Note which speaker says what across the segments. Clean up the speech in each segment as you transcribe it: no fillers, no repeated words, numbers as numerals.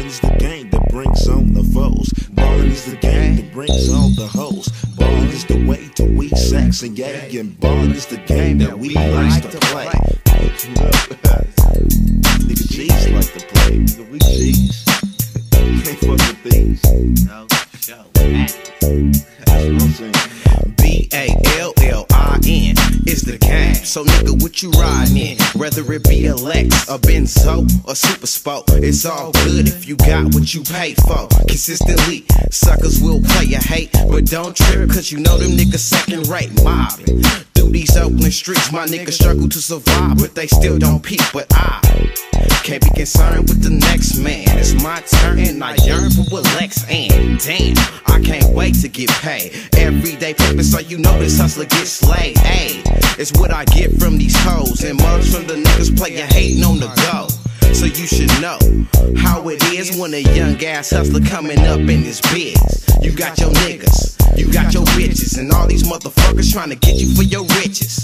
Speaker 1: Ballin' is the game that brings on the foes. Ballin' is the game that brings on the hoes. Ballin' is the way to weed, sex, and gay. And ballin' is the game that we like to play. Nigga G's like to play. Nigga, we G's. Can't fuck with these. No, show. That's what I'm saying.
Speaker 2: B-A-L-L-I-N is the game. So nigga, what you riding in? Whether it be a Lex, a Benzo, or Super Sport, it's all good if you got what you paid for. Consistently, suckers will play your hate, but don't trip, cause you know them niggas second rate mobbing. Through these Oakland streets, my niggas struggle to survive, but they still don't peak. But I can't be concerned with the next man. It's my turn and I yearn for what Lex and damn, I can't wait to get paid. Everyday pimpin', so you know this hustler gets slayed. Ayy, it's what I get from these hoes and mugs from the niggas playin' hatin' on the go. So you should know how it is when a young ass hustler coming up in this biz. You got your niggas, you got your bitches, and all these motherfuckers trying to get you for your riches.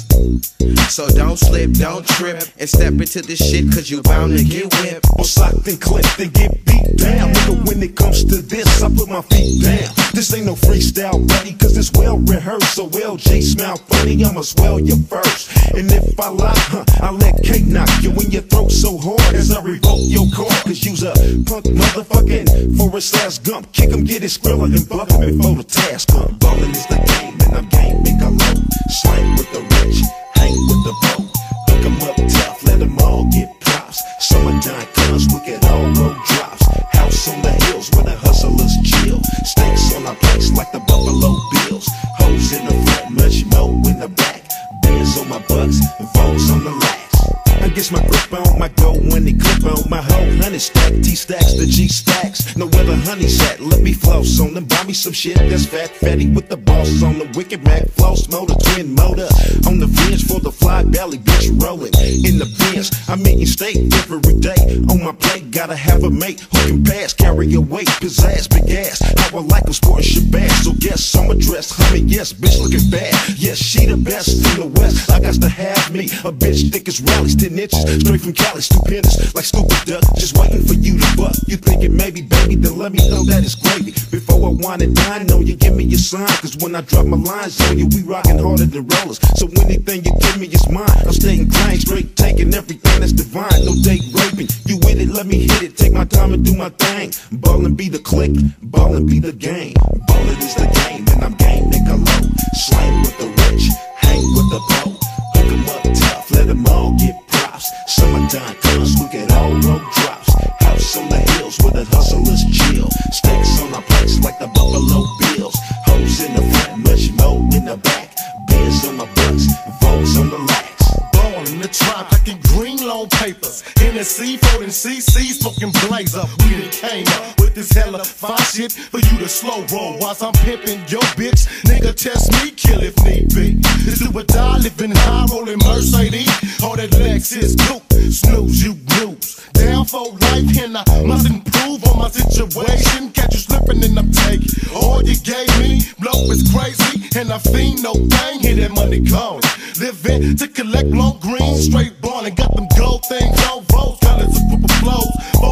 Speaker 2: So don't slip, don't trip, and step into this shit, cause you bound to get whipped.
Speaker 1: Or socked and clipped and get beat down. Nigga, when it comes to this, I put my feet down. This ain't no freestyle buddy, cause it's well rehearsed. So LG smile funny, I'ma swell you first. And if I lie, I let K knock you in your throat so hard as I revoke your car. Cause you's a punk motherfucking Forrest Gump. Kick him, get his skrilla and buck him before the task come. Ballin' is the game and I'm game, make a low. Slang with the rich, hang with the bow. Hook 'em up tough, let 'em all get props. Summertime comes, we get all road drops. House on the hills where the hustlers chill. Steaks on our place like the Buffalo Bills. Hoes in the front, much more in the back. Bands on my bucks, and foes on the lax. I guess my grip on my gold when they clip on my whole 100 stack. T-stacks, the G-stacks. Know where the honey's at, let me floss on them. Buy me some shit that's fat, fatty with the boss on the Wicked Mac floss motor, twin motor. On the fringe for the fly belly, bitch rolling. In the Benz, I'm eating steak every day. On my plate, gotta have a mate who can pass, carry your weight, pizzazz, big ass. How I like them sporting shabazz, so guess I'm dressed. Honey, yes, bitch looking bad. Yes, she the best in the West. I got to have me a bitch thick as rallies, 10 inches, straight from Cali, stupendous, like stupid duck. Just waiting for you to buck. You think it maybe, baby, then let me know that it's gravy. Before I wine and dine, know you give me your sign. Cause when I drop my lines on you, we rockin' harder than rollers. So anything you give me is mine. I'm staying clean, straight taking everything that's divine. No date raping, you with it, let me hit it. Take my time and do my thing. Ballin' be the click, ballin' be the game. Ballin' is the game, and I'm game, nigga low. Slang with the rich, hang with the bow. Hook 'em up tough, let 'em all get props. Summertime comes, we get all road drops. House on the hills where the hustlers chill. Steaks on our place like the Buffalo Bills. Hoes in the front, much more in the back. Bands on my bucks, Vogues on the lax.
Speaker 3: Born in the trap, packing green loan papers. NSC, folding CC, smoking blaze up. We done came up with this hella fine shit for you to slow roll whilst I'm pimping your bitch. Nigga, test me, kill if need be. This do or die, living high, rolling Mercedes. All that Lexus coupe, snooze, you lose. Down for life, and I must improve on my situation. Catch you slipping and I'm taking all you gave me. Blow is crazy, and I fiend no thing. Hear that money calling. Living to collect long green, straight ballin'. Got them gold things on rose colors of purple flows.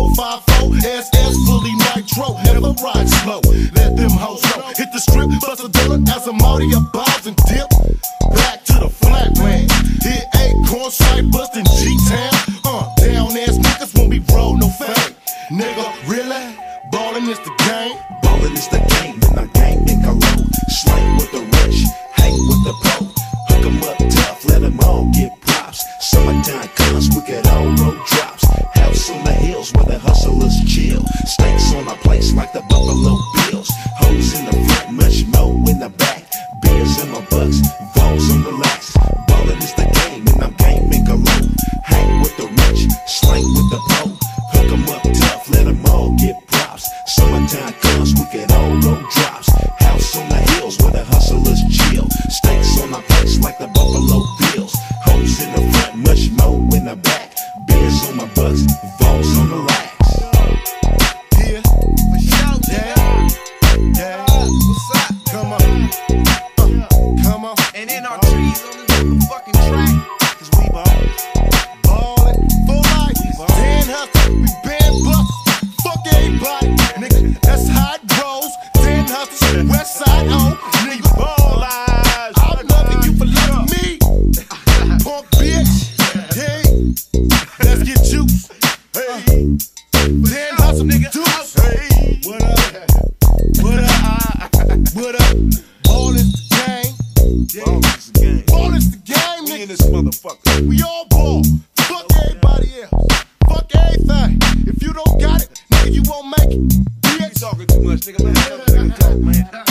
Speaker 3: 454 SS, fully nitro. Never ride slow, let them hoes know. Hit the strip, bust a dealer as a Marty, a bounce and dip. Back to the flatland. Hit Acorn, sight bustin' G-Town. Down ass niggas when we roll no fame. Nigga, really? Ballin' is the game.
Speaker 1: Ballin' is the game, and I'm game, nigga low. Slang with the rich, hang with the pro. Hook 'em up tough, let 'em all get props. Summertime comes, we get all road drops. House on the hills where the hustlers chill. Steaks on our place like the Buffalo Bills. Hoes in the front, much more in the back. Beers in my bucks, Vogues on the lax. Ballin' is the game, and I'm game, nigga low. Hang with the rich, slang with the pro. Hook 'em up tough, let 'em all get props. Summertime comes, we get all road drops. House on the hills where the hustlers chill. Steaks on our place like the Buffalo Bills. Hoes in the front, much more in the back. Beers on my bucks, Vogues on the lax.
Speaker 3: Yeah, for sure, yeah. What's up? Come on. Come on.
Speaker 2: And then our trees on this motherfucking track.
Speaker 3: Cause we ballin' for life. Dan hustle, we been bust. Fuck everybody.
Speaker 1: Ball is the game.
Speaker 3: Ball is the game,
Speaker 1: We in
Speaker 3: nigga.
Speaker 1: this motherfucker.
Speaker 3: We all ball. Fuck everybody else. Fuck everything. If you don't got it, nigga, you won't make it.
Speaker 1: You talking too much, nigga. Let me talk, man.